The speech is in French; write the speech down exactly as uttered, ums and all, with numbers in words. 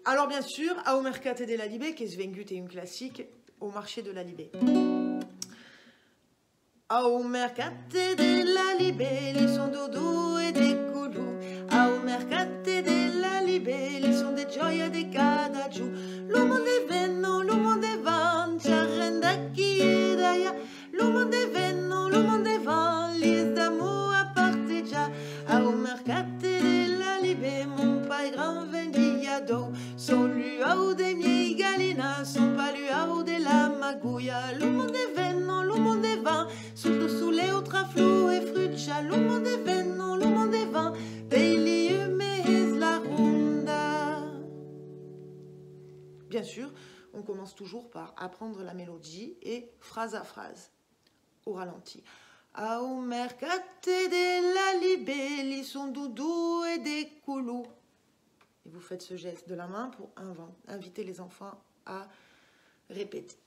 Alors bien sûr, au mercate de la Libé, qui est vengut et une classique, au marché de la Libé. Au mercate de la Libé, ils sont doudou et des coulous. Au mercate de la Libé, ils sont des gioia de cada giù. L'uomo de venno, l'uomo de van, c'arrenda chi e d'aia. L'uomo de venno, l'uomo de van, lis d'amour à parteggiare. Au mercate de la Libé, mon pai grand vendia d'eau. Son luau de miei galina, son pas luau de la magouia. L'uomo de venno, l'uomo de van, surtout sous les outraflou et fruccia. L'uomo de venno, l'uomo de van, dei liumes la ronda. Bien sûr, on commence toujours par apprendre la mélodie et phrase à phrase, au ralenti. Au mercate de la Libé, li son doudou et des coulous. Et vous faites ce geste de la main pour inviter les enfants à répéter.